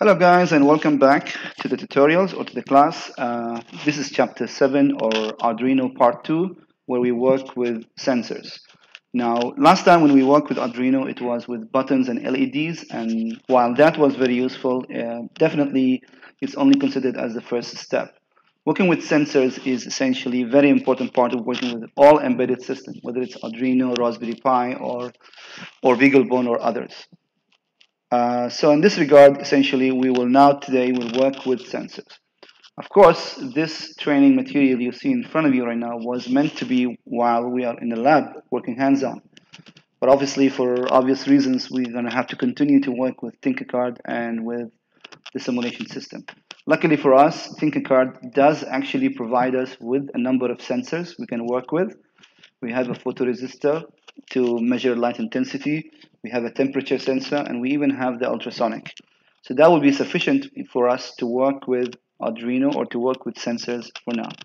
Hello guys and welcome back to the tutorials or to the class. This is chapter 7 or Arduino part 2 where we work with sensors. Now last time when we worked with Arduino it was with buttons and LEDs, and while that was very useful, definitely it's only considered as the first step. Working with sensors is essentially a very important part of working with all embedded systems, whether it's Arduino, Raspberry Pi or BeagleBone or others. So in this regard, essentially, we will now today will work with sensors. Of course, this training material you see in front of you right now was meant to be while we are in the lab working hands-on. But obviously, for obvious reasons, we're going to have to continue to work with Tinkercad and with the simulation system. Luckily for us, Tinkercad does actually provide us with a number of sensors we can work with. We have a photoresistor to measure light intensity. We have a temperature sensor, and we even have the ultrasonic. So that will be sufficient for us to work with Arduino or to work with sensors for now.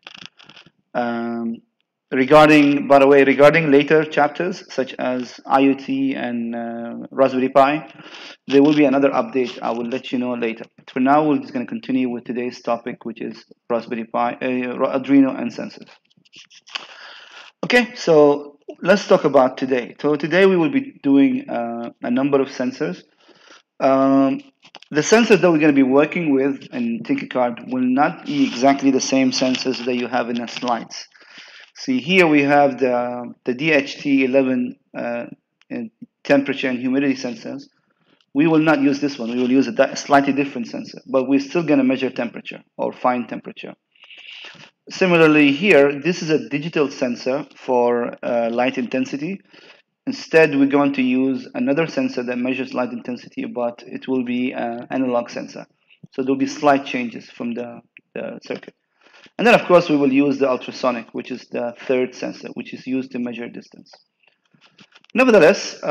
By the way, regarding later chapters such as IoT and Raspberry Pi, there will be another update. I will let you know later. But for now, we're just going to continue with today's topic, which is Raspberry Pi, Arduino, and sensors. Okay, so let's talk about today. So today we will be doing a number of sensors. The sensors that we're going to be working with in Tinkercad will not be exactly the same sensors that you have in the slides. See, here we have the DHT11 temperature and humidity sensors. We will not use this one. We will use a slightly different sensor, but we're still going to measure temperature or find temperature. Similarly here, this is a digital sensor for light intensity. Instead, we're going to use another sensor that measures light intensity, but it will be an analog sensor. So there'll be slight changes from the circuit. And then, of course, we will use the ultrasonic, which is the third sensor, which is used to measure distance. Nevertheless,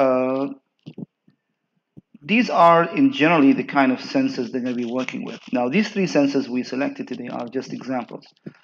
these are in generally the kind of sensors they're going to be working with. Now, these three sensors we selected today are just examples.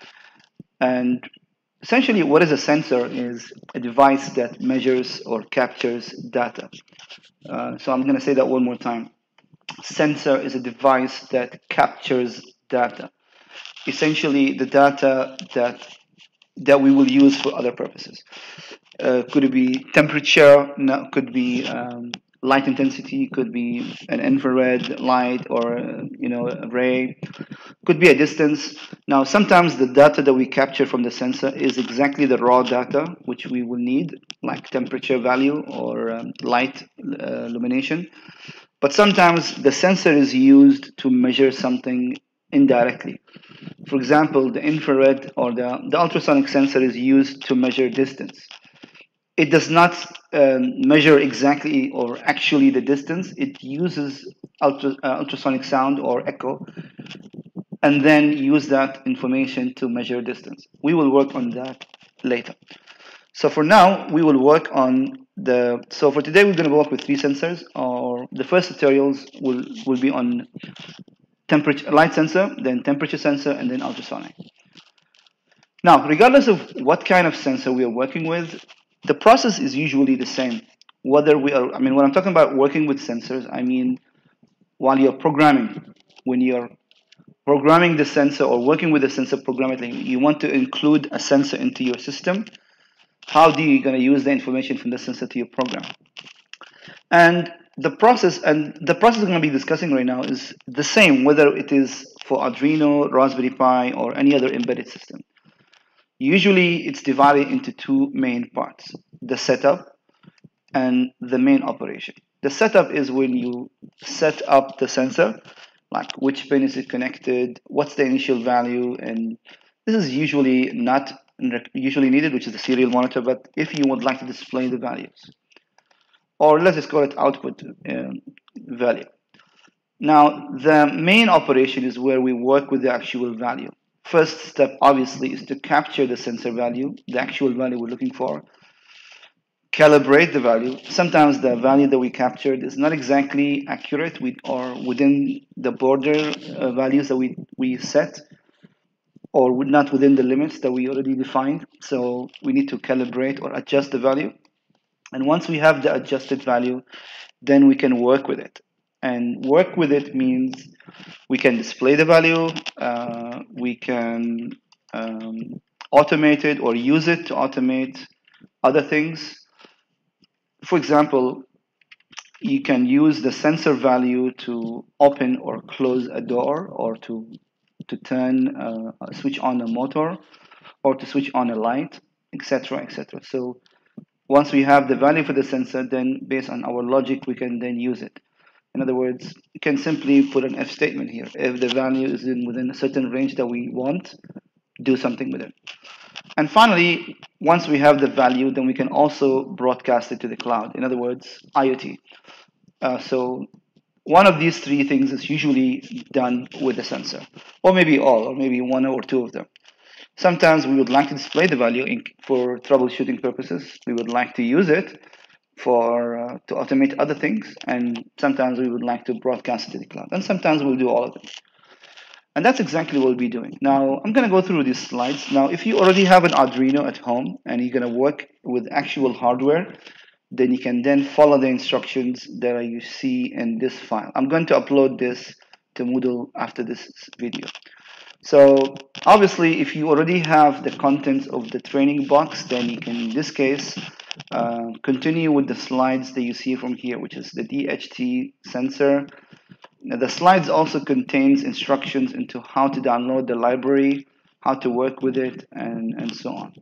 And essentially, what is a sensor is a device that measures or captures data. So I'm going to say that one more time. Sensor is a device that captures data. Essentially, the data that we will use for other purposes. Could it be temperature? No, could be light intensity, could be an infrared light or a ray, could be a distance. Now sometimes the data that we capture from the sensor is exactly the raw data which we will need, like temperature value or light illumination, but sometimes the sensor is used to measure something indirectly. For example, the infrared or the ultrasonic sensor is used to measure distance. It does not measure exactly or actually the distance. It uses ultrasonic sound or echo and then use that information to measure distance. We will work on that later. So for now, we will work on so for today, we're going to work with three sensors. Or the first tutorials will be on temperature, light sensor, then temperature sensor, and then ultrasonic. Now, regardless of what kind of sensor we are working with, the process is usually the same. Whether we are, when I'm talking about working with sensors, I mean while you're programming, when you're programming the sensor or working with the sensor programmatically, you want to include a sensor into your system. How do you going to use the information from the sensor to your program? And the process we're going to be discussing right now is the same, whether it is for Arduino, Raspberry Pi, or any other embedded system. Usually, it's divided into two main parts, the setup and the main operation. The setup is when you set up the sensor, like which pin is it connected, what's the initial value, and this is usually not usually needed, which is the serial monitor, but if you would like to display the values, or let's just call it output value. Now, the main operation is where we work with the actual value. First step, obviously, is to capture the sensor value, the actual value we're looking for, calibrate the value. Sometimes the value that we captured is not exactly accurate or within the border values that we set, or not within the limits that we already defined. So we need to calibrate or adjust the value. And once we have the adjusted value, then we can work with it. And work with it means We can display the value, we can automate it or use it to automate other things. For example, you can use the sensor value to open or close a door, or to turn switch on a motor, or to switch on a light, etc., etc. So once we have the value for the sensor, then based on our logic, we can then use it. In other words, you can simply put an if statement here. If the value is within a certain range that we want, do something with it. And finally, once we have the value, then we can also broadcast it to the cloud. In other words, IoT. So one of these three things is usually done with the sensor, or maybe all, or maybe one or two of them. Sometimes we would like to display the value for troubleshooting purposes. We would like to use it for to automate other things, and sometimes we would like to broadcast it to the cloud, and sometimes we'll do all of them. And that's exactly what we'll be doing. Now, I'm going to go through these slides. Now, if you already have an Arduino at home and you're going to work with actual hardware, then you can then follow the instructions that you see in this file. I'm going to upload this to Moodle after this video. So obviously, if you already have the contents of the training box, then you can, in this case, continue with the slides that you see from here, which is the DHT sensor. Now, the slides also contains instructions into how to download the library, how to work with it, and so on.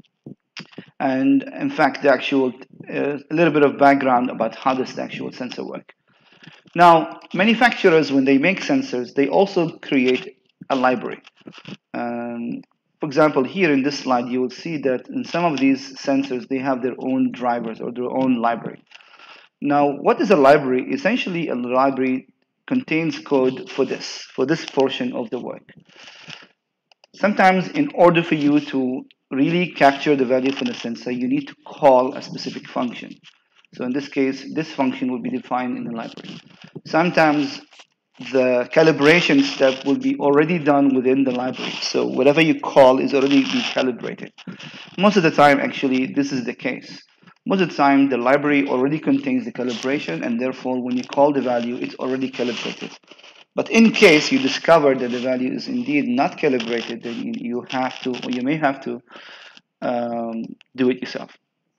And in fact, the actual a little bit of background about how does the actual sensor work. Now, manufacturers, when they make sensors, they also create a library. For example, here in this slide, you will see that in some of these sensors, they have their own drivers or their own library. Now, what is a library? Essentially, a library contains code for this portion of the work. Sometimes, in order for you to really capture the value from the sensor, you need to call a specific function. So in this case, this function will be defined in the library. Sometimes the calibration step will be already done within the library. So whatever you call is already be calibrated. Most of the time, actually, this is the case. Most of the time, the library already contains the calibration, and therefore, when you call the value, it's already calibrated. But in case you discover that the value is indeed not calibrated, then you have to, or you may have to, do it yourself.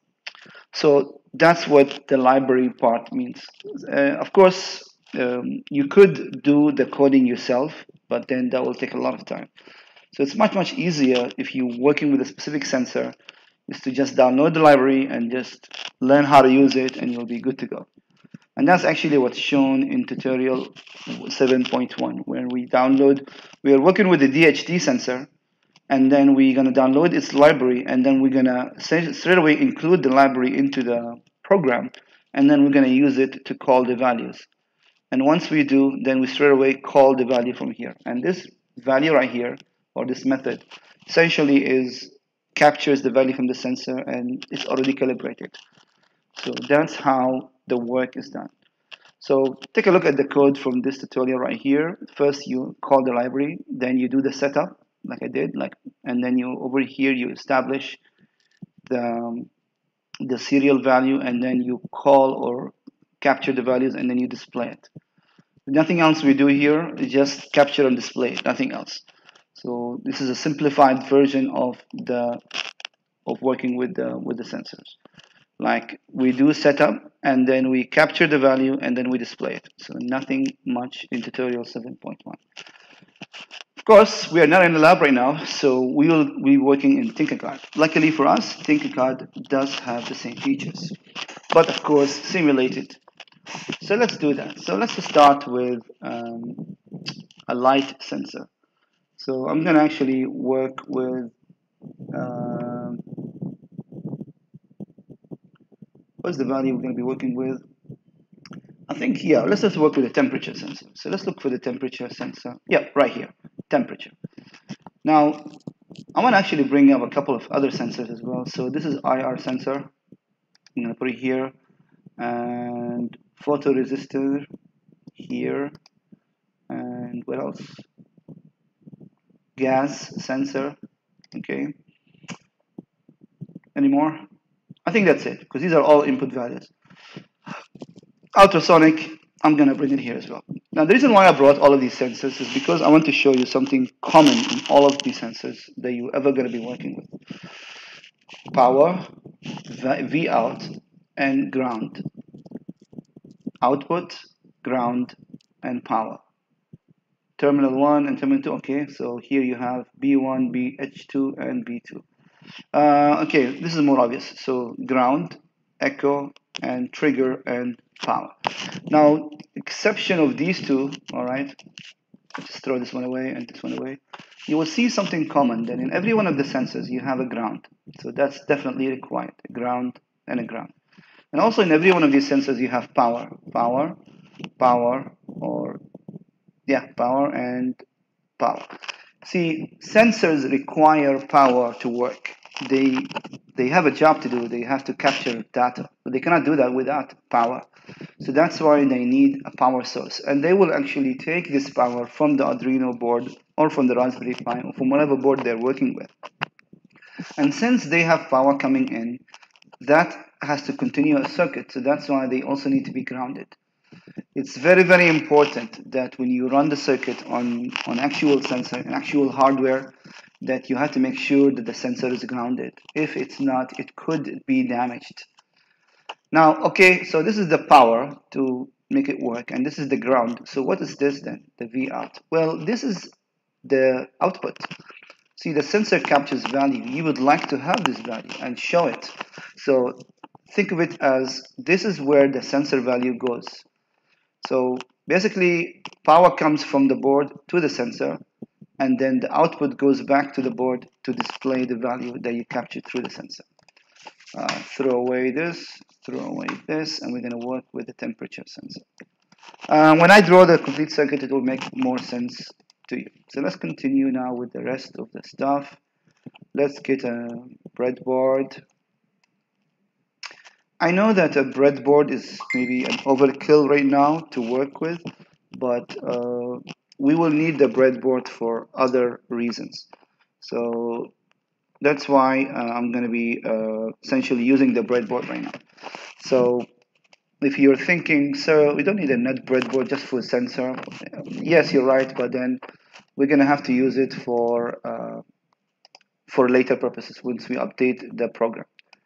So that's what the library part means. Of course, you could do the coding yourself, but then that will take a lot of time. So it's much easier if you're working with a specific sensor, is to just download the library and just learn how to use it, and you'll be good to go. And that's actually what's shown in tutorial 7.1, where we are working with the DHT sensor, and then we're going to download its library, and then we're going to straight away include the library into the program, and then we're going to use it to call the values. And once we do, then we straight away call the value from here. And this value right here, or this method, essentially captures the value from the sensor, and it's already calibrated. So that's how the work is done. So take a look at the code from this tutorial right here. First, you call the library, then you do the setup, like I did, and then over here you establish the serial value, and then you call or capture the values, and then you display it. Nothing else we do here, is just capture and display, nothing else. So this is a simplified version of working with the sensors. Like, we do setup, and then we capture the value, and then we display it. So nothing much in tutorial 7.1. Of course, we are not in the lab right now, so we will be working in Tinkercad. Luckily for us, Tinkercad does have the same features, but of course, simulated. So let's do that. So let's start with a light sensor. So I'm going to actually work with what's the value we're going to be working with? I think, yeah, let's just work with the temperature sensor. So let's look for the temperature sensor. Yeah, right here, temperature. Now, I want to actually bring up a couple of other sensors as well. So this is IR sensor. I'm going to put it here. And photoresistor here. And what else? Gas sensor. Okay. Any more? I think that's it, because these are all input values. Ultrasonic, I'm going to bring it here as well. Now, the reason why I brought all of these sensors is because I want to show you something common in all of these sensors that you're ever going to be working with. Power, V out, and ground. Output, ground, and power. Terminal 1 and terminal 2. Okay, so here you have B1, BH2, and B2. Okay, this is more obvious. So ground, echo, and trigger, and power. Now, exception of these two, all right, just throw this one away and this one away, you will see something common that in every one of the sensors you have a ground. So that's definitely required, a ground and a ground. And also in every one of these sensors you have power, power, and power. See, sensors require power to work. They have a job to do. They have to capture data, but they cannot do that without power. So that's why they need a power source. And they will actually take this power from the Arduino board or from the Raspberry Pi or from whatever board they're working with. And since they have power coming in, that has to continue a circuit. So that's why they also need to be grounded. It's very, very important that when you run the circuit on actual sensor and actual hardware, that you have to make sure that the sensor is grounded. If it's not, it could be damaged. Now, okay, so this is the power to make it work, and this is the ground. So what is this then, the V out? Well, this is the output. See, the sensor captures value. You would like to have this value and show it. So think of it as this is where the sensor value goes. So basically, power comes from the board to the sensor, and then the output goes back to the board to display the value that you captured through the sensor. Throw away this, and we're going to work with the temperature sensor. When I draw the complete circuit, it will make more sense to you. So let's continue now with the rest of the stuff. Let's get a breadboard. I know that a breadboard is maybe an overkill right now to work with, but we will need the breadboard for other reasons. So that's why I'm going to be essentially using the breadboard right now. So if you're thinking, so we don't need a net breadboard just for a sensor, yes, you're right, but then we're going to have to use it for later purposes once we update the program.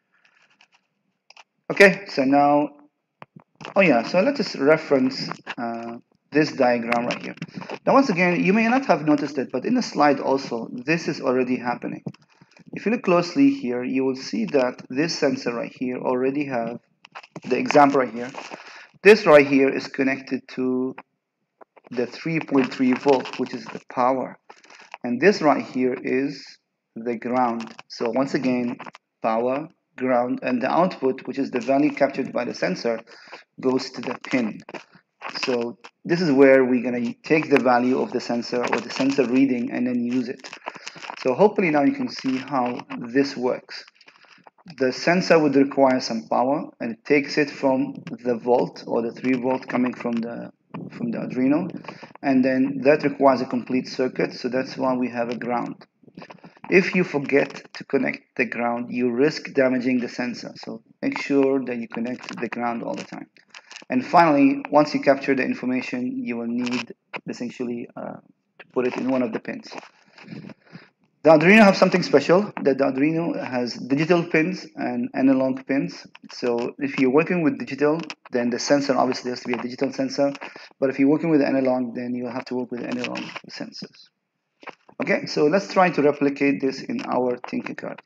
Okay, so now, oh yeah, so let's just reference this diagram right here. Now, once again, you may not have noticed it, but in the slide also, this is already happening. If you look closely here, you will see that this sensor right here already have the example right here. This right here is connected to the 3.3 volt, which is the power. And this right here is the ground. So once again, power, ground, and the output, which is the value captured by the sensor, goes to the pin. So this is where we're going to take the value of the sensor or the sensor reading and then use it. So hopefully now you can see how this works. The sensor would require some power, and it takes it from the volt or the 3 volt coming from the Arduino, and then that requires a complete circuit. So that's why we have a ground. If you forget to connect the ground, you risk damaging the sensor. So make sure that you connect the ground all the time. And finally, once you capture the information, you will need essentially to put it in one of the pins. The Arduino have something special, that the Arduino has digital pins and analog pins. So if you're working with digital, then the sensor obviously has to be a digital sensor. But if you're working with analog, then you'll have to work with analog sensors. Okay, so let's try to replicate this in our Tinkercad.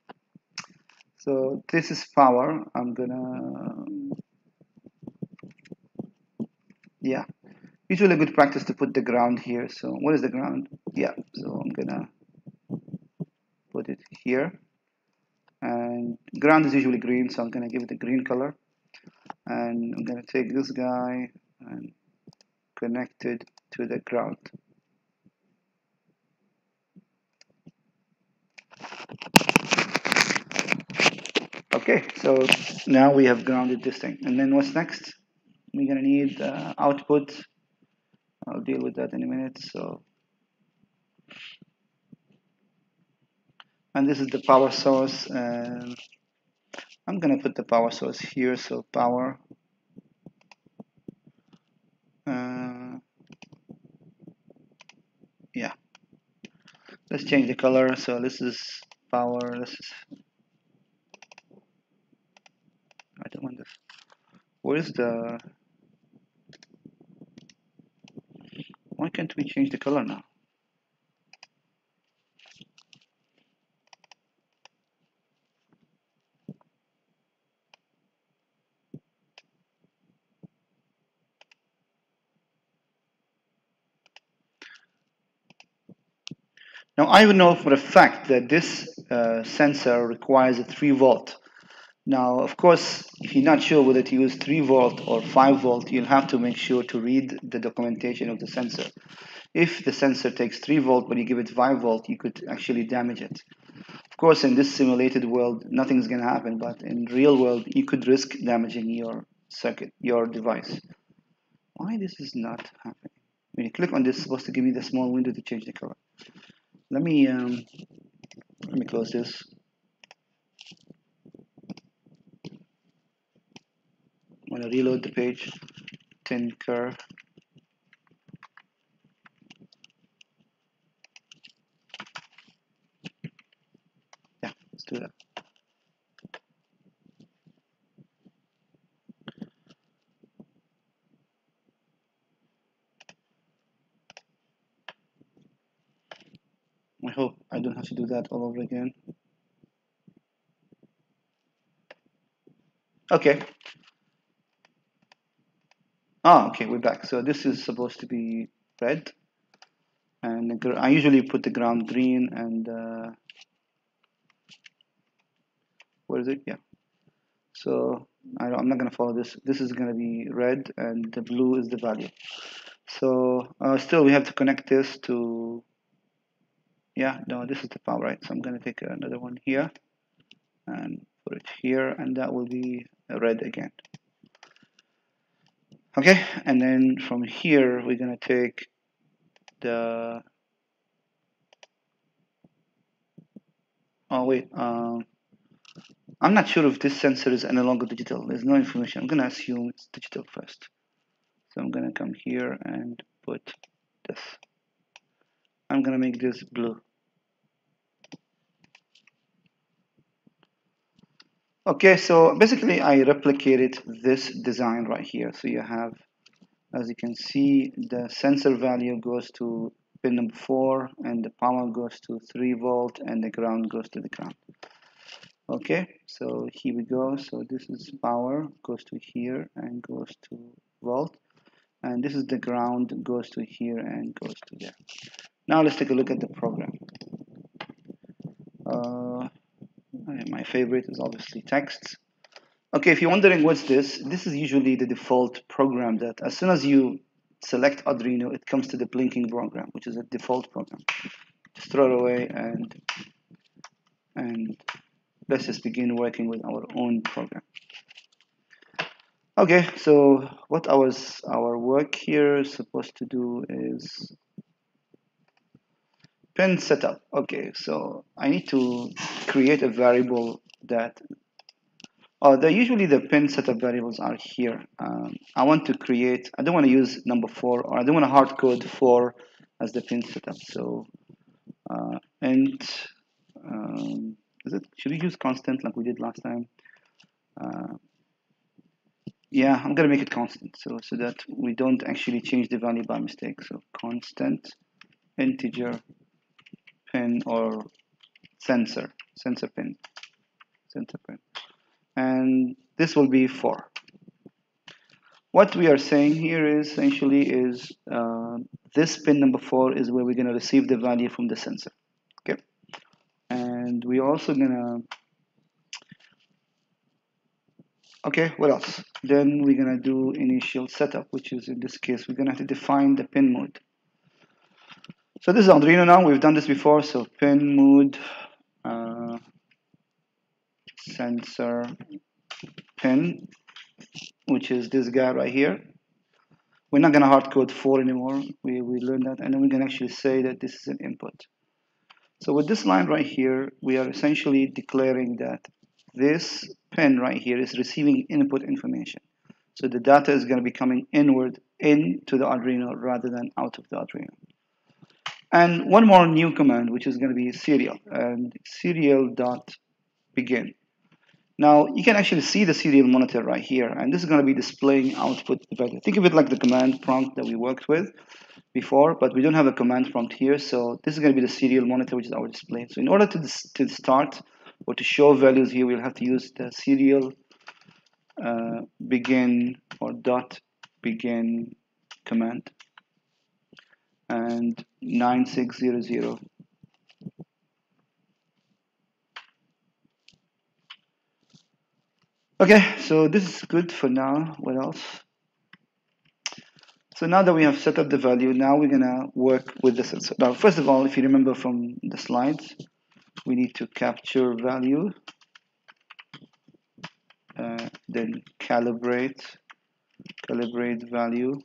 So this is power. I'm gonna, yeah. Usually a good practice to put the ground here. So what is the ground? Yeah, so I'm gonna put it here. And ground is usually green, so I'm gonna give it a green color. And I'm gonna take this guy and connect it to the ground. Okay, so now we have grounded this thing. And then what's next? We're gonna need output. I'll deal with that in a minute. So, and this is the power source. And I'm gonna put the power source here. So power. Yeah, let's change the color. So this is power. This is, I don't want this. Where's the, why can't we change the color now? Now I would know for a fact that this sensor requires a 3 volt. Now, of course, if you're not sure whether to use 3 volt or 5 volt, you'll have to make sure to read the documentation of the sensor. If the sensor takes 3 volt, but you give it 5 volt, you could actually damage it. Of course, in this simulated world, nothing's going to happen, but in real world, you could risk damaging your circuit, your device. Why this is not happening? When you click on this, it's supposed to give me the small window to change the color. Let me close this. I'm going to reload the page. Thin curve. Yeah, let's do that. I hope I don't have to do that all over again. Okay. Ah, okay, we're back. So this is supposed to be red, and I usually put the ground green, and where is it? Yeah. So I'm not gonna follow this. This is gonna be red, and the blue is the value. So still, we have to connect this to. Yeah, no, this is the power, right? So I'm gonna take another one here, and put it here, and that will be red again. Okay, and then from here we're gonna take the. Oh wait, I'm not sure if this sensor is analog or digital. There's no information. I'm gonna assume it's digital first. So I'm gonna come here and put this. I'm gonna make this blue. Okay, so basically I replicated this design right here. So you have, as you can see, the sensor value goes to pin number 4, and the power goes to 3 volt, and the ground goes to the ground. Okay, so here we go. So this is power, goes to here and goes to volt, and this is the ground, goes to here and goes to there. Now let's take a look at the program. My favorite is obviously text. Okay, if you're wondering what's this is usually the default program that as soon as you select Arduino, it comes to the blinking program, which is a default program. Just throw it away, and let's just begin working with our own program. Okay, so what our work here is supposed to do is pin setup. Okay, so I need to create a variable that usually the pin setup variables are here. I want to create, I don't want to use number 4, or I don't want to hard code 4 as the pin setup. So int, should we use constant like we did last time? Yeah, I'm gonna make it constant so that we don't actually change the value by mistake. So constant integer pin or sensor pin, and this will be 4. What we are saying here is essentially is this pin number 4 is where we're going to receive the value from the sensor. Okay, and we're also gonna. Okay, what else? Then we're gonna do initial setup, which is in this case we're gonna have to define the pin mode. So this is Arduino now. We've done this before. So pin mode sensor pin, which is this guy right here. We're not going to hard code 4 anymore. We learned that, and then we can actually say that this is an input. So with this line right here, we are essentially declaring that this pin right here is receiving input information. So the data is going to be coming inward into the Arduino rather than out of the Arduino. And one more new command, which is going to be serial, and serial dot begin. Now you can actually see the serial monitor right here, and this is going to be displaying output value. Think of it like the command prompt that we worked with before, but we don't have a command prompt here, so this is going to be the serial monitor, which is our display. So in order to start or to show values here, we'll have to use the serial begin or dot begin command and 9600. Okay, so this is good for now. What else? So now that we have set up the value, now we're gonna work with the sensor. Now, first of all, if you remember from the slides, we need to capture value, then calibrate value,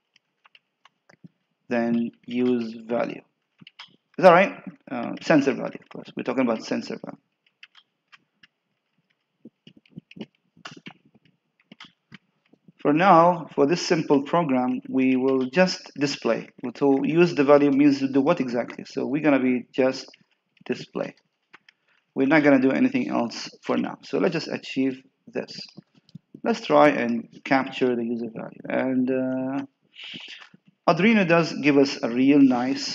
then use value. Is that right? Sensor value, of course. We're talking about sensor value. For now, for this simple program, we will just display. To use the value means to do what exactly? So we're going to be just display. We're not going to do anything else for now. So let's just achieve this. Let's try and capture the user value. And Arduino does give us a real nice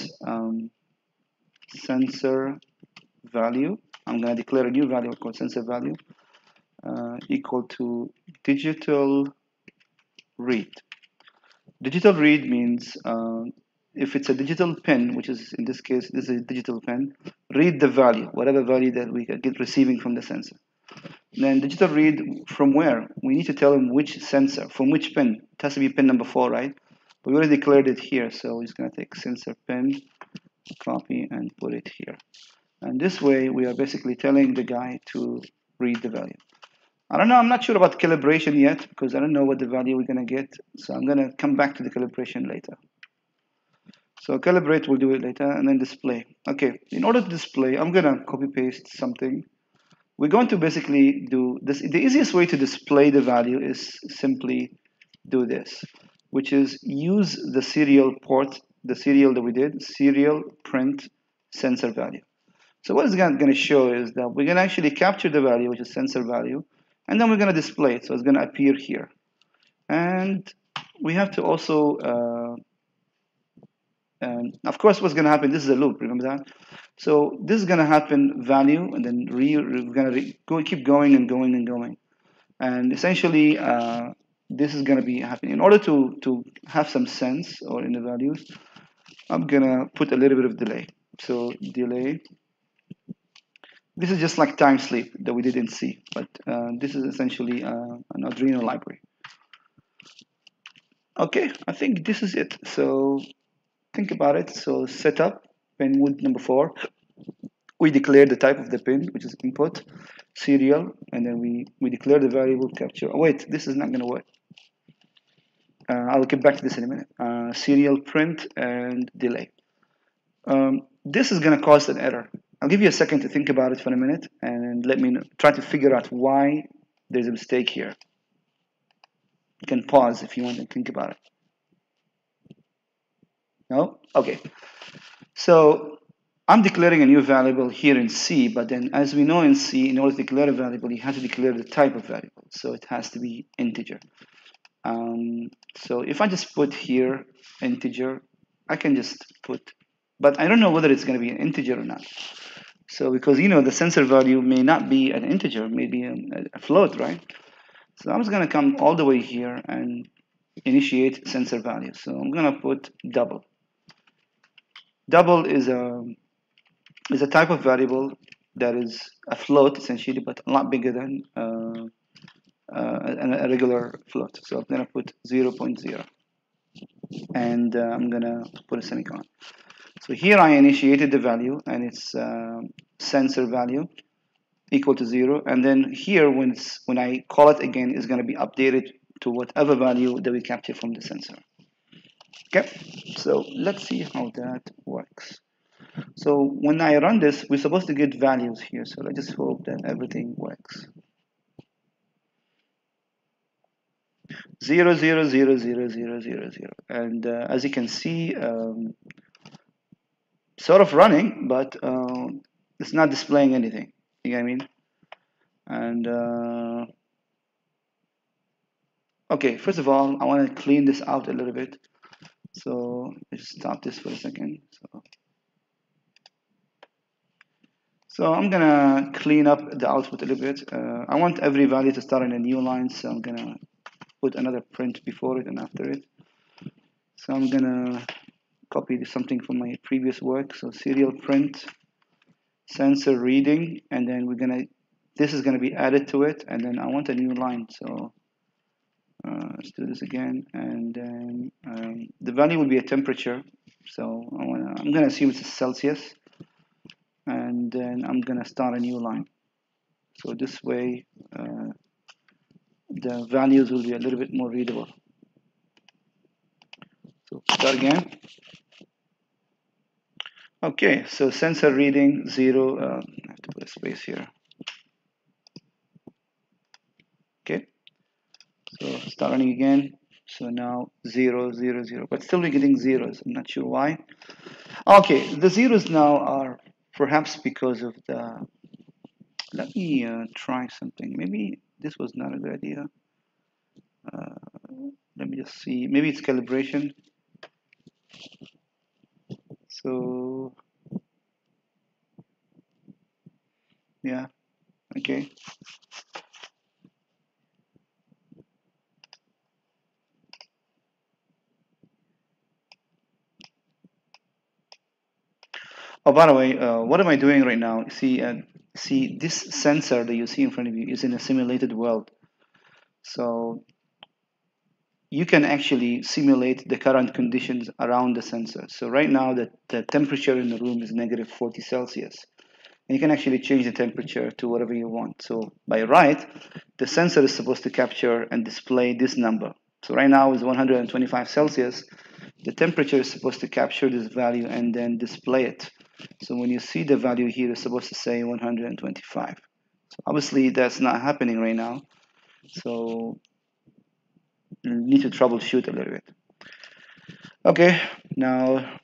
sensor value. I'm going to declare a new value called sensor value equal to digital read. Digital read means if it's a digital pin, which is in this case, this is a digital pin, read the value, whatever value that we get receiving from the sensor. Then digital read from where? We need to tell him which sensor, from which pin. It has to be pin number 4, right? But we already declared it here, so we're just going to take sensor pin, copy, and put it here. And this way, we are basically telling the guy to read the value. I don't know, I'm not sure about calibration yet because I don't know what the value we're going to get. So I'm going to come back to the calibration later. So calibrate, we'll do it later, and then display. Okay, in order to display, I'm going to copy paste something. We're going to basically do this. The easiest way to display the value is simply do this, which is use the serial port, the serial that we did, serial print sensor value. So what it's going to show is that we're going to actually capture the value, which is sensor value, and then we're going to display it. So it's going to appear here. And we have to also, and of course, what's going to happen, this is a loop, remember that? So this is going to happen value, and then we're going to keep going and going and going. And essentially, this is going to be happening. In order to have some sense or in the values, I'm going to put a little bit of delay. So delay. This is just like time sleep that we did in C, but this is essentially an Arduino library. Okay, I think this is it. So think about it. So setup pin wood number 4. We declare the type of the pin, which is input, serial, and then we declare the variable capture. Oh, wait, this is not going to work. I'll get back to this in a minute. Serial print and delay. This is going to cause an error. I'll give you a second to think about it for a minute and let me know. Try to figure out why there's a mistake here. You can pause if you want to think about it. No? Okay. So I'm declaring a new variable here in C, but then as we know in C, in order to declare a variable, you have to declare the type of variable. So it has to be integer. So if I just put here integer, I can just put, but I don't know whether it's going to be an integer or not. So because, you know, the sensor value may not be an integer, maybe a float, right? So I'm just going to come all the way here and initiate sensor value. So I'm going to put double. Double is a type of variable that is a float, essentially, but a lot bigger than a regular float. So I'm going to put 0.0. And I'm going to put a semicolon. So here I initiated the value, and it's sensor value equal to 0. And then here, when I call it again, it's going to be updated to whatever value that we capture from the sensor. Okay, so let's see how that works. So when I run this, we're supposed to get values here. So let's just hope that everything works. 0, 0, 0, 0, 0, 0, 0. And as you can see, sort of running, but it's not displaying anything. You know what I mean? And okay, first of all, I want to clean this out a little bit. So let's stop this for a second. So I'm gonna clean up the output a little bit. I want every value to start in a new line, so I'm gonna put another print before it and after it. So I'm gonna copy something from my previous work. So serial print, sensor reading, and then this is gonna be added to it, and then I want a new line. So let's do this again, and then the value will be a temperature. So I'm gonna assume it's Celsius, and then I'm gonna start a new line. So this way, the values will be a little bit more readable. So start again. Okay, so sensor reading 0. I have to put a space here. Okay, so start running again. So now 0, 0, 0, but still we're getting zeros. I'm not sure why. Okay, the zeros now are perhaps because of the. Let me try something. Maybe this was not a good idea. Let me just see. Maybe it's calibration. So yeah, okay. Oh, by the way, what am I doing right now? See, this sensor that you see in front of you is in a simulated world. So you can actually simulate the current conditions around the sensor. So right now, the temperature in the room is negative 40 Celsius. And you can actually change the temperature to whatever you want. So by right, the sensor is supposed to capture and display this number. So right now is 125 Celsius. The temperature is supposed to capture this value and then display it. So when you see the value here, it's supposed to say 125. So obviously that's not happening right now. So you need to troubleshoot a little bit. Okay, now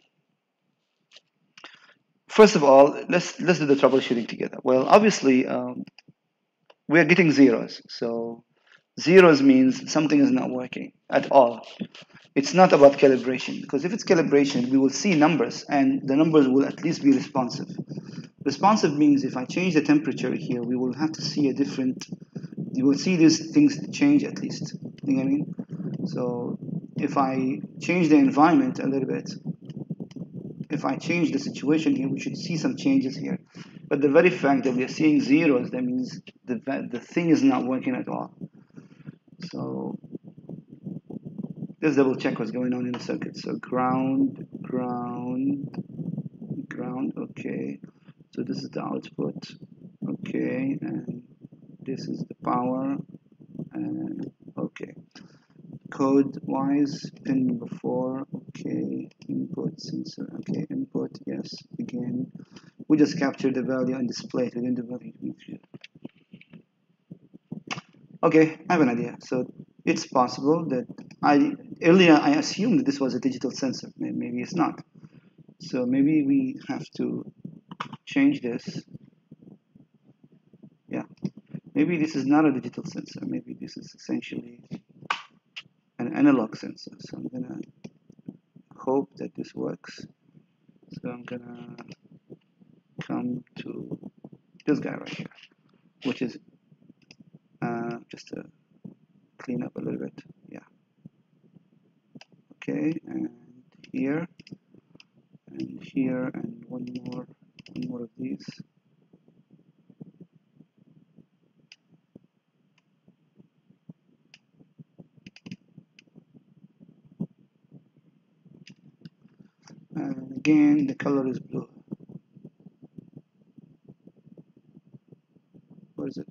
first of all, let's do the troubleshooting together. Well, obviously we are getting zeros. So zeros means something is not working at all. It's not about calibration, because if it's calibration, we will see numbers and the numbers will at least be responsive. Responsive means if I change the temperature here, we will have to see a different, you will see these things change at least. You know what I mean? So if I change the environment a little bit, if I change the situation here, we should see some changes here. But the very fact that we are seeing zeros, that means the thing is not working at all. So let's double check what's going on in the circuit. So ground, okay. So this is the output, okay, and this is the power, and okay. Code-wise, pin number 4, okay, input sensor, okay, input, yes, again. We just capture the value and display it within the value. Okay, I have an idea. So it's possible that earlier I assumed that this was a digital sensor. Maybe it's not. So maybe we have to change this. Yeah, maybe this is not a digital sensor. Maybe this is essentially an analog sensor. So I'm gonna hope that this works. So I'm gonna come to this guy right here, which is just to clean up a little bit. Yeah. Okay, and here, and one more of these. And again, the color is blue. Where is it?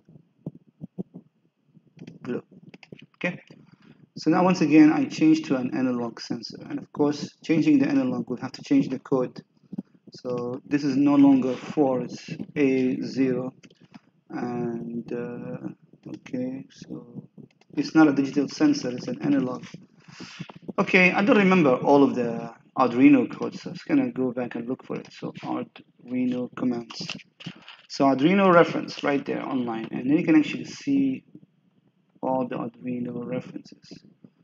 Blue. Okay. So now once again, I change to an analog sensor. And of course, changing the analog will have to change the code. So this is no longer 4, it's A0. And okay, so it's not a digital sensor, it's an analog. Okay, I don't remember all of the Arduino code. So I'm just gonna go back and look for it. So Arduino commands. So Arduino reference right there online, and then you can actually see all the Arduino references.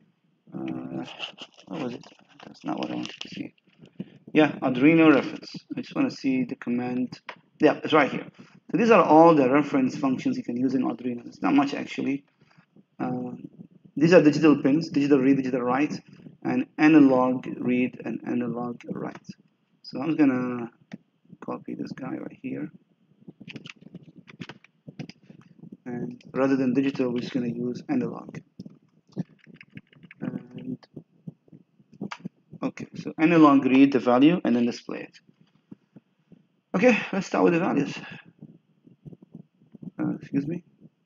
What was it? That's not what I wanted to see. Yeah, Arduino reference. I just want to see the command. Yeah, it's right here. So these are all the reference functions you can use in Arduino. It's not much actually. These are digital pins, digital read, digital write, and analog read and analog write. So I'm gonna copy this guy right here. And rather than digital, we're just gonna use analog. And okay, so analog read the value and then display it. Okay, let's start with the values. Excuse me.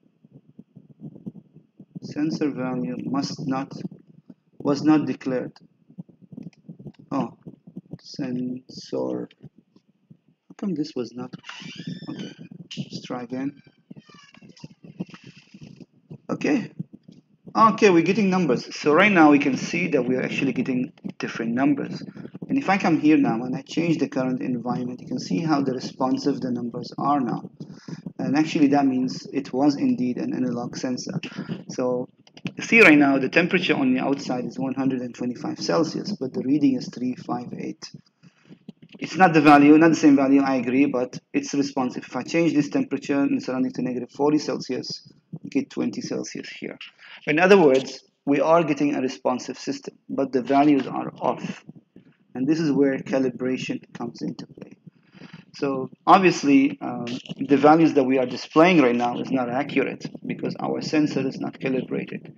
Sensor value was not declared. Oh, sensor. How come this was not? Okay, let's try again. Okay. Okay, we're getting numbers. So right now we can see that we are actually getting different numbers. And if I come here now and I change the current environment, you can see how the responsive the numbers are now. And actually that means it was indeed an analog sensor. So you see right now the temperature on the outside is 125 Celsius, but the reading is 358. It's not the value, not the same value, I agree, but it's responsive. If I change this temperature and surrounding to negative 40 Celsius, you get 20 Celsius here. In other words, we are getting a responsive system, but the values are off. And this is where calibration comes into play. So obviously, the values that we are displaying right now is not accurate because our sensor is not calibrated.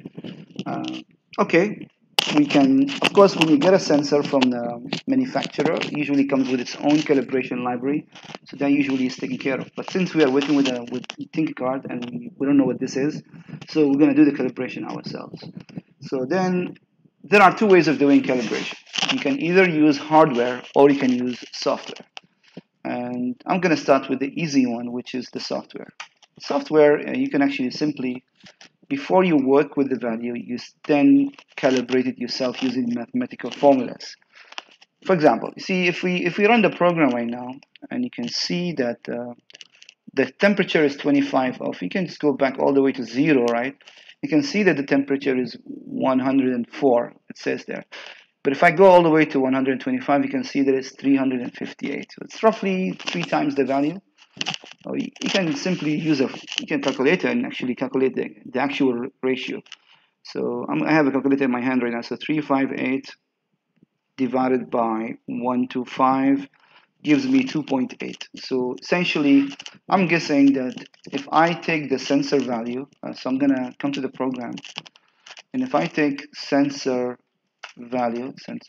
Okay, we can, of course, when you get a sensor from the manufacturer, it usually comes with its own calibration library, so that usually is taken care of. But since we are working with Tinkercad and we don't know what this is, so we're going to do the calibration ourselves. So then there are two ways of doing calibration. You can either use hardware or you can use software. And I'm going to start with the easy one, which is the software. Software, you can actually simply, before you work with the value, you then calibrate it yourself using mathematical formulas. For example, you see, if we run the program right now, and you can see that the temperature is 25 off, you can just go back all the way to 0, right? You can see that the temperature is 104, it says there. But if I go all the way to 125, you can see that it's 358. So it's roughly 3 times the value. Or you can simply use a calculator and actually calculate the actual ratio. So I have a calculator in my hand right now. So 358 divided by 125 gives me 2.8. So essentially, I'm guessing that if I take the sensor value, so I'm gonna come to the program, and if I take sensor value,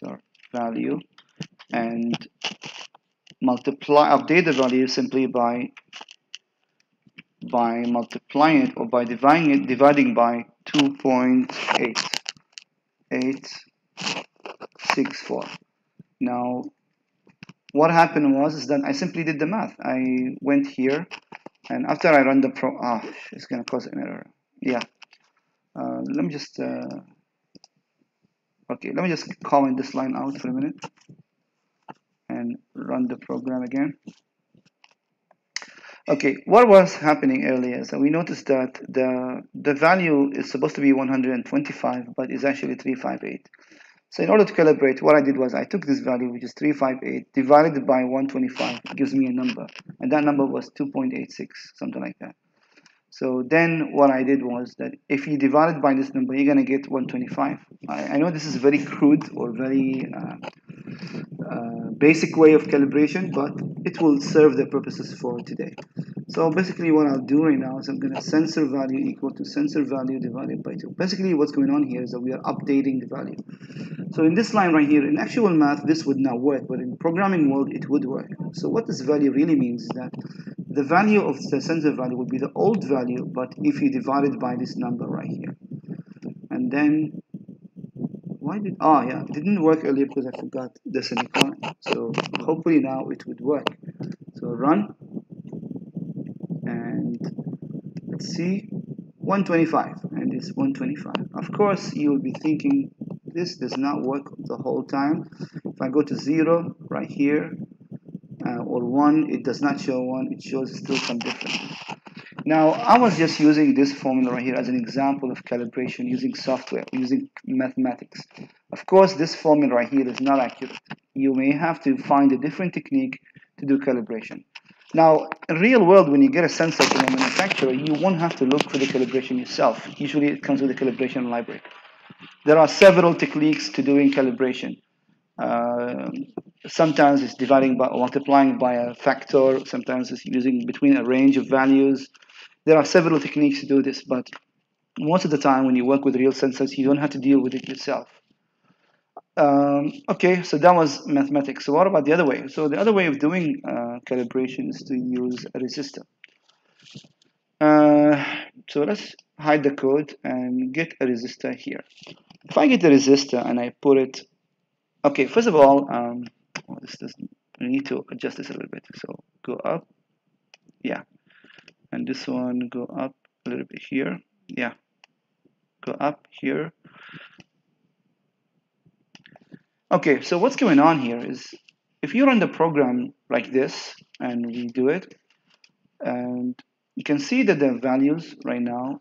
and update the value simply by multiplying it or by dividing by 2.8864. Now, what happened is that I simply did the math. I went here, and after I run the it's gonna cause an error. Yeah. Let me just comment this line out for a minute and run the program again. Okay, what was happening earlier? So we noticed that the value is supposed to be 125, but it's actually 358. So in order to calibrate, what I did was I took this value, which is 358, divided it by 125. It gives me a number, and that number was 2.86, something like that. So then what I did was that if you divide it by this number, you're going to get 125. I know this is very crude or very basic way of calibration, but it will serve the purposes for today. So basically what I'll do right now is I'm going to sensor value equal to sensor value divided by 2. Basically what's going on here is that we are updating the value. So in this line right here, in actual math, this would not work, but in programming world, it would work. So what this value really means is that the value of the sensor value would be the old value, but if you divide it by this number right here. And then, it didn't work earlier because I forgot the semicolon. So hopefully now it would work. So run, and let's see, 125, and it's 125. Of course, you will be thinking, this does not work the whole time. if I go to 0 right here, or 1, it does not show 1, it shows still some difference. Now, I was just using this formula right here as an example of calibration using software, using mathematics. Of course, this formula right here is not accurate. You may have to find a different technique to do calibration. Now, in real world, when you get a sensor from a manufacturer, you won't have to look for the calibration yourself. Usually, it comes with a calibration library. There are several techniques to doing calibration. Sometimes it's dividing by multiplying by a factor. Sometimes it's using between a range of values. There are several techniques to do this, but most of the time when you work with real sensors, you don't have to deal with it yourself. Okay, so that was mathematics. So what about the other way? So the other way of doing calibration is to use a resistor. So let's hide the code and get a resistor here. If I get the resistor and I put it, okay, first of all, this doesn't, I need to adjust this a little bit. So go up, yeah, and this one go up a little bit here, yeah, go up here. Okay, so what's going on here is if you run the program like this and we do it, and you can see that the values right now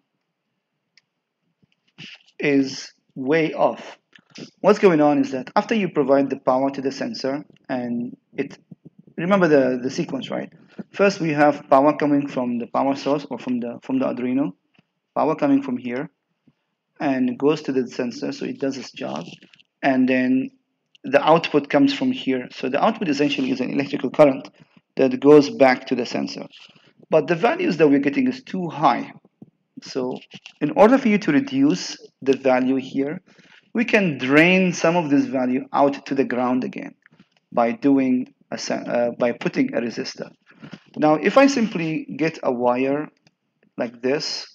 is way off. What's going on is that after you provide the power to the sensor, and it, remember the sequence, right? First we have power coming from the power source or from the Arduino, power coming from here, and it goes to the sensor, so it does its job, and then the output comes from here. So the output essentially is an electrical current that goes back to the sensor. But the values that we're getting is too high. So in order for you to reduce the value here, we can drain some of this value out to the ground again by doing by putting a resistor. Now, if I simply get a wire like this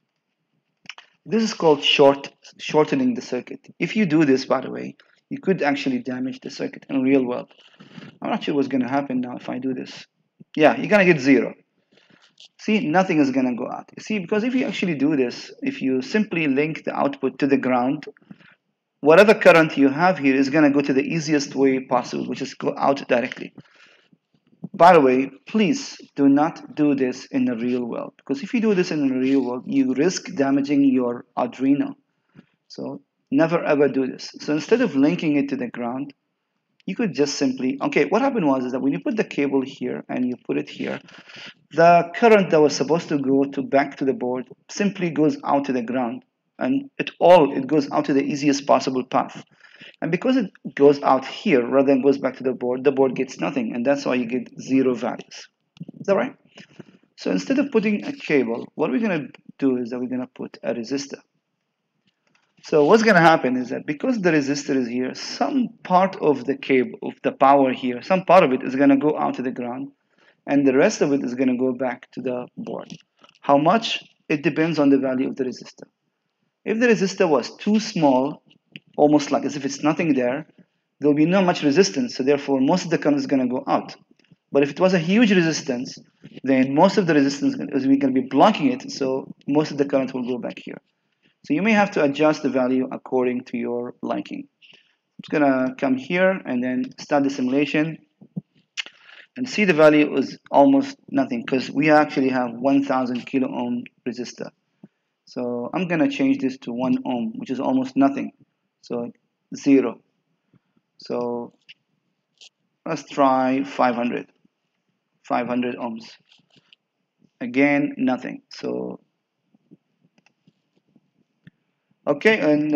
is called shortening the circuit. If you do this, by the way, you could actually damage the circuit in real world. I'm not sure what's going to happen now if I do this. Yeah, you're going to get 0. See, nothing is going to go out. See, because if you actually do this, if you simply link the output to the ground, whatever current you have here is going to go to the easiest way possible, which is go out directly. By the way, please do not do this in the real world, because if you do this in the real world, you risk damaging your Arduino. So never ever do this. So instead of linking it to the ground, you could just simply, okay, what happened was is that when you put the cable here and you put it here, the current that was supposed to go back to the board simply goes out to the ground, and it goes out to the easiest possible path. And because it goes out here rather than goes back to the board gets nothing, and that's why you get 0 values. Is that right? So instead of putting a cable, what we're going to do is that we're going to put a resistor. So what's going to happen is that because the resistor is here, some part of the cable, of the power here, some part of it is going to go out to the ground, and the rest of it is going to go back to the board. How much? It depends on the value of the resistor. If the resistor was too small, almost like as if it's nothing there will be not much resistance, so therefore most of the current is going to go out. But if it was a huge resistance, then most of the resistance is going to be blocking it, so most of the current will go back here. So you may have to adjust the value according to your liking. I'm just gonna come here and then start the simulation and see the value is almost nothing because we actually have 1000 kilo ohm resistor. So I'm gonna change this to 1 ohm, which is almost nothing. So 0. So let's try 500 ohms. Again, nothing. So okay, and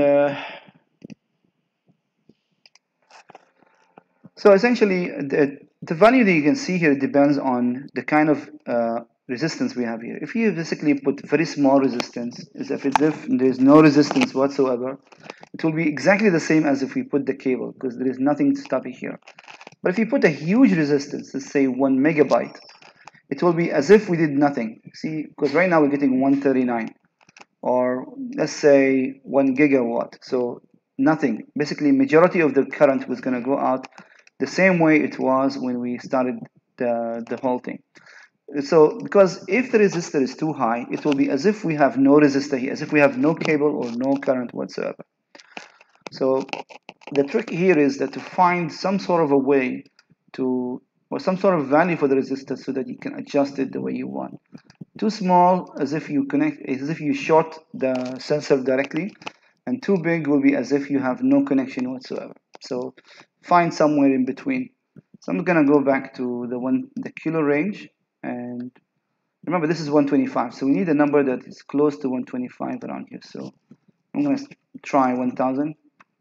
so essentially the value that you can see here depends on the kind of resistance we have here. If you basically put very small resistance, as if there's no resistance whatsoever, it will be exactly the same as if we put the cable because there is nothing to stop it here. But if you put a huge resistance, let's say 1 megabyte, it will be as if we did nothing. See, because right now we're getting 139, or let's say 1 gigawatt, so nothing. Basically, majority of the current was going to go out the same way it was when we started the whole thing. So, because if the resistor is too high, it will be as if we have no resistor here, as if we have no cable or no current whatsoever. So, the trick here is that to find some sort of a way to, or some sort of value for the resistor so that you can adjust it the way you want. Too small, as if you short the sensor directly, and too big will be as if you have no connection whatsoever. So find somewhere in between. So I'm gonna go back to the kilo range, and remember this is 125, so we need a number that is close to 125 around here. So I'm gonna try 1000.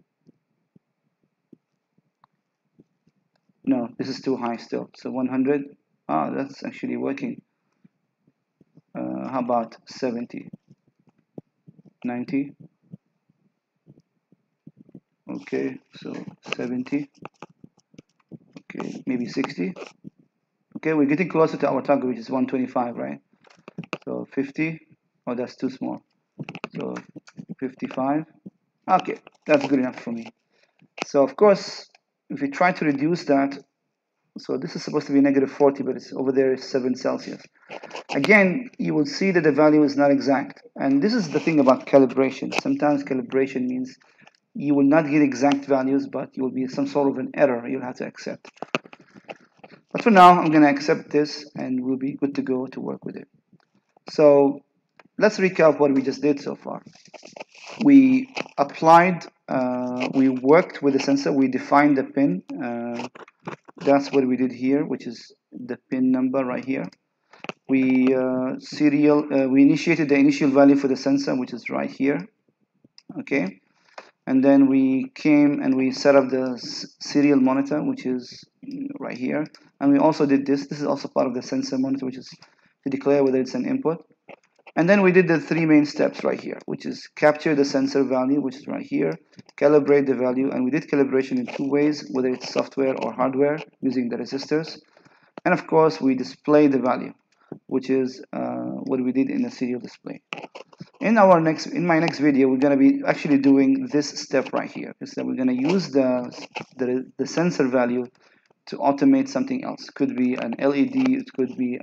No, this is too high still. So 100. Ah, that's actually working. How about 70, 90? Okay, so 70. Okay, maybe 60. Okay, we're getting closer to our target, which is 125, right? So 50. Oh, that's too small. So 55. Okay, that's good enough for me. So of course, if we try to reduce that, so this is supposed to be negative 40, but it's over there is 7 Celsius. Again, you will see that the value is not exact. And this is the thing about calibration. Sometimes calibration means you will not get exact values, but you will be some sort of an error you'll have to accept. But for now, I'm going to accept this, and we'll be good to go to work with it. So let's recap what we just did so far. We applied, we worked with the sensor, we defined the pin. That's what we did here, which is the pin number right here. We we initiated the initial value for the sensor, which is right here. Okay, and then we came and we set up the serial monitor, which is right here. And we also did this. This is also part of the sensor monitor, which is to declare whether it's an input. And then we did the 3 main steps right here, which is capture the sensor value, which is right here, calibrate the value, and we did calibration in 2 ways, whether it's software or hardware, using the resistors. And of course, we display the value, which is what we did in the serial display. In my next video, we're going to be actually doing this step right here. Is that we're going to use the sensor value to automate something else. Could be an LED, it could be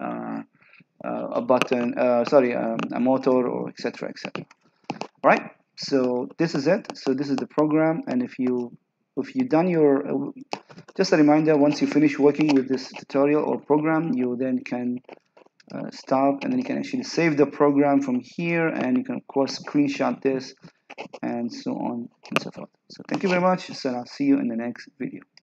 a button, a motor, or etc. etc. All right. So this is it. So this is the program, and if you done your just a reminder, once you finish working with this tutorial or program, you then can stop, and then you can actually save the program from here, and you can of course screenshot this and so on and so forth. So thank you very much. So I'll see you in the next video.